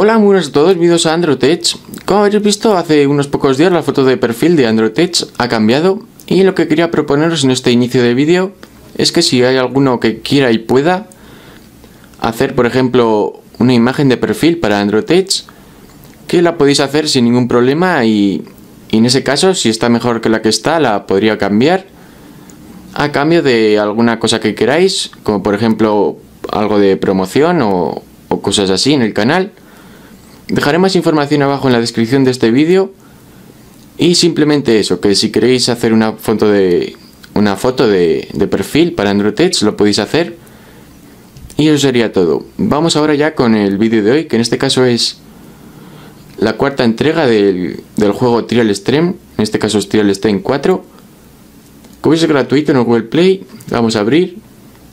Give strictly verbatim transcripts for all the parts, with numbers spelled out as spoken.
Hola, muy buenas a todos, bienvenidos a Android Edge. Como habéis visto, hace unos pocos días la foto de perfil de Android Edge ha cambiado y lo que quería proponeros en este inicio de vídeo es que si hay alguno que quiera y pueda hacer, por ejemplo, una imagen de perfil para Android Edge, que la podéis hacer sin ningún problema y, y en ese caso, si está mejor que la que está, la podría cambiar a cambio de alguna cosa que queráis, como por ejemplo algo de promoción o, o cosas así en el canal. Dejaré más información abajo en la descripción de este vídeo. Y simplemente eso, que si queréis hacer una foto de una foto de, de perfil para Android Edge, lo podéis hacer. Y eso sería todo. Vamos ahora ya con el vídeo de hoy, que en este caso es la cuarta entrega del, del juego Trial Extreme. En este caso es Trial Extreme cuatro. Como veis es gratuito en el Google Play. Vamos a abrir.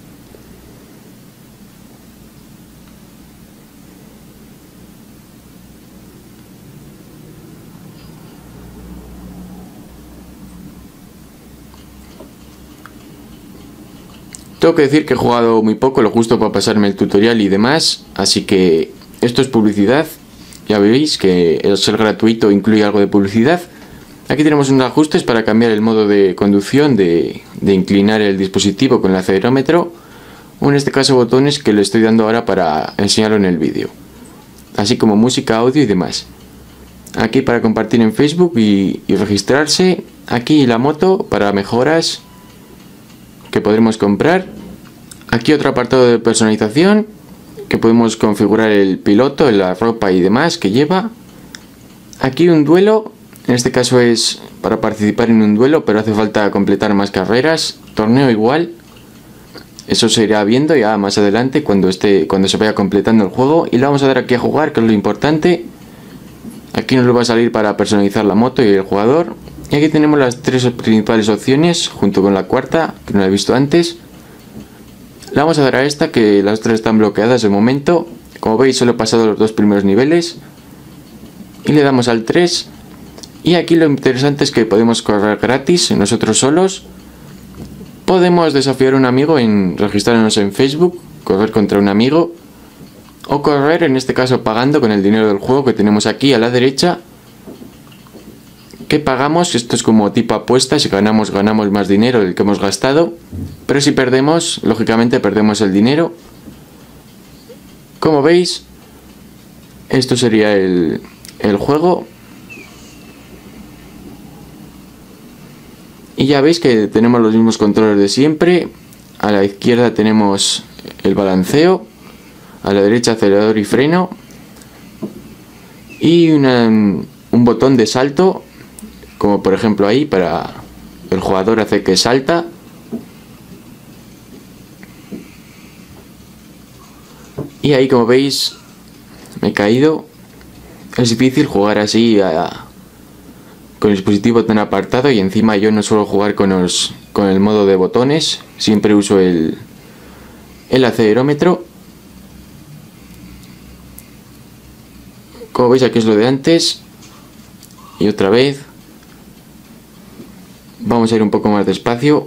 Tengo que decir que he jugado muy poco, lo justo para pasarme el tutorial y demás, así que esto es publicidad. Ya veis que el ser gratuito incluye algo de publicidad. Aquí tenemos unos ajustes para cambiar el modo de conducción, de, de inclinar el dispositivo con el acelerómetro, o en este caso botones que le estoy dando ahora para enseñarlo en el vídeo, así como música, audio y demás. Aquí para compartir en Facebook y, y registrarse. Aquí la moto para mejoras que podremos comprar. Aquí otro apartado de personalización, que podemos configurar el piloto, la ropa y demás que lleva. Aquí un duelo, en este caso es para participar en un duelo, pero hace falta completar más carreras. Torneo igual, eso se irá viendo ya más adelante cuando esté, cuando se vaya completando el juego. Y le vamos a dar aquí a jugar, que es lo importante. Aquí nos va a salir para personalizar la moto y el jugador. Y aquí tenemos las tres principales opciones, junto con la cuarta, que no la he visto antes. Le vamos a dar a esta, que las tres están bloqueadas de momento. Como veis, solo he pasado los dos primeros niveles. Y le damos al tres. Y aquí lo interesante es que podemos correr gratis, nosotros solos. Podemos desafiar a un amigo en registrarnos en Facebook, correr contra un amigo. O correr, en este caso, pagando con el dinero del juego que tenemos aquí a la derecha. Que pagamos, esto es como tipo apuesta, si ganamos, ganamos más dinero del que hemos gastado, pero si perdemos, lógicamente perdemos el dinero. Como veis, esto sería el, el juego. Y ya veis que tenemos los mismos controles de siempre. A la izquierda tenemos el balanceo, a la derecha acelerador y freno, y una, un botón de salto, como por ejemplo ahí, para el jugador hace que salta. Y ahí, como veis, me he caído. Es difícil jugar así a, con el dispositivo tan apartado, y encima yo no suelo jugar con, los, con el modo de botones. Siempre uso el, el acelerómetro. Como veis, aquí es lo de antes. Y otra vez. Vamos a ir un poco más despacio.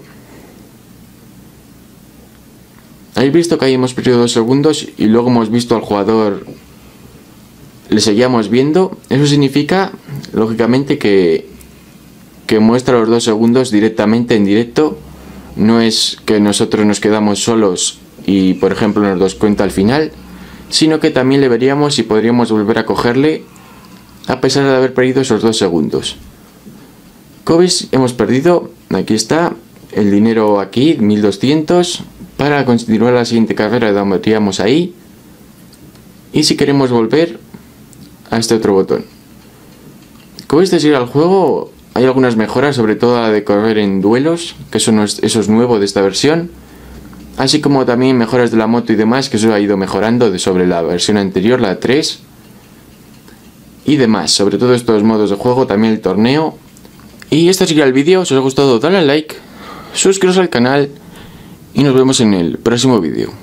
Habéis visto que ahí hemos perdido dos segundos y luego hemos visto al jugador, le seguíamos viendo. Eso significa, lógicamente, que, que muestra los dos segundos directamente en directo. No es que nosotros nos quedamos solos y, por ejemplo, nos dos cuenta al final, sino que también le veríamos y podríamos volver a cogerle a pesar de haber perdido esos dos segundos. Como veis, hemos perdido, aquí está, el dinero aquí, mil doscientos. Para continuar la siguiente carrera le daríamos ahí. Y si queremos volver a este otro botón. Como veis, de seguir al juego, hay algunas mejoras, sobre todo la de correr en duelos, que eso, no es, eso es nuevo de esta versión. Así como también mejoras de la moto y demás, que eso ha ido mejorando de sobre la versión anterior, la tres. Y demás, sobre todo estos modos de juego, también el torneo. Y este sería el vídeo. Si os ha gustado, dale a like, suscribiros al canal y nos vemos en el próximo vídeo.